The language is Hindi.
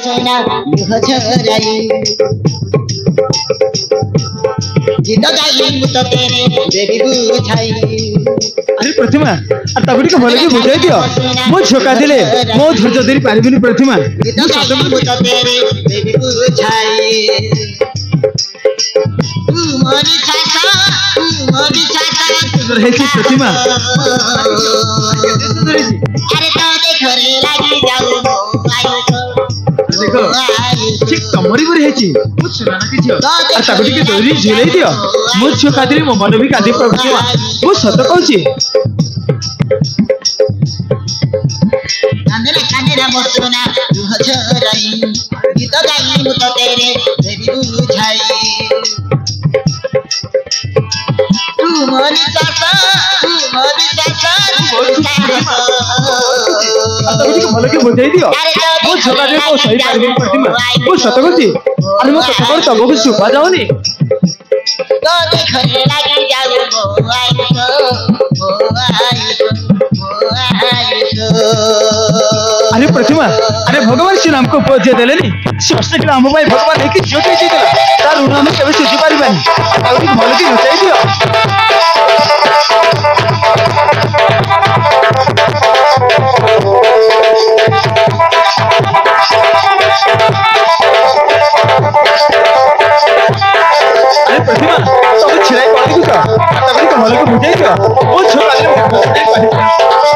बसना मुह छोराई गीत गाई मुत तेरे देवी बुझाई। अरे प्रतिमा ताबड़ी को भले के बुझाई दियो मो झोका दिले मो धैर्य धरि पारिबिनी प्रतिमा गीत गाई मुत तेरे देवी बुझाई। तू मोरी छाता रहेछि प्रतिमा अरे तो देखो रे लागी जाऊ देखो ठीक कमरी पर रहेछि मो सुना ना किछो आ ताबड़ी के दौरी झुलाई दियो मो झोका दिले मो मन भी कादी प्रतिमा मो सत कहछि कांदेरा बसना मुह छोराई गीत गाई मुत तेरे देवी बुझाई। तू मोरी चाचा ताबड़ी को भले के बुझाई दियो मो झोका दिले मो सही पारिबिनी प्रतिमा मो सत कहछि अरे मो कथा कर तब को सुबा जाउनी तो देखो रे लागी जाऊ अरे प्रतिमा अरे भगवान श्री राम को उपदेश देलेनी समस्त के राम भाई भगवान एक ज्योति दिला तार ऋण हम केबे सुझी पारिबानी ताउटी भल के नचाई दियो। अरे प्रतिमा सब छिड़ाई कर दियो ताबड़ी को भल के बुझाई दियो ओ छोरा ले